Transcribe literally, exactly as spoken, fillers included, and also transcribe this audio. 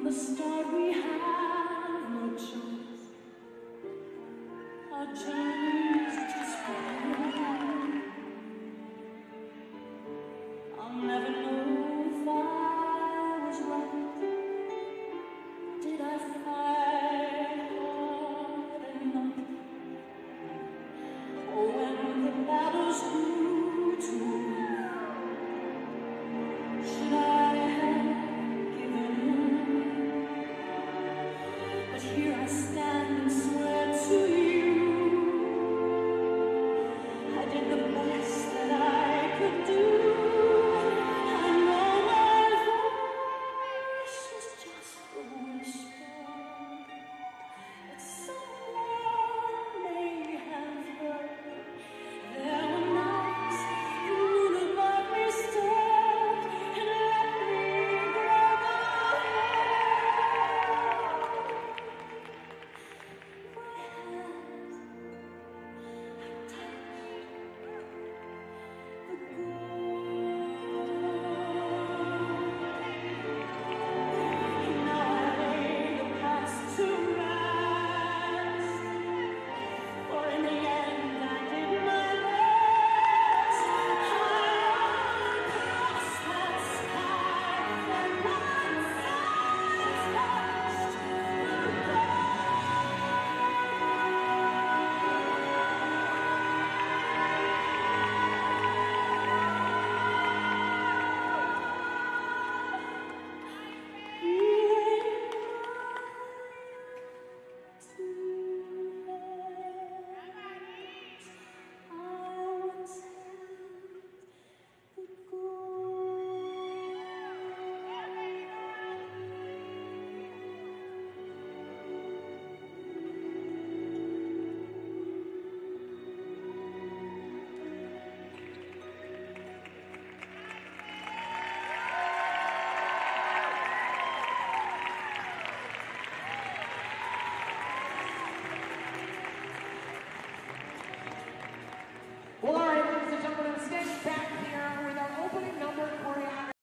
the start we have no choice. Our journey's just begun. I'll never know if I was right. Did I fight hard enough? Or when the battles grew too rough, should I have given in? But here I stand.